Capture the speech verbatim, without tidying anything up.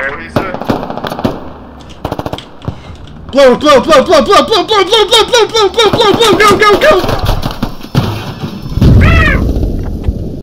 What do you say? Blow, blow, blow, blow, blow, blow, blow, blow, blow, blow, blow, blow, blow, blow, go, go, go!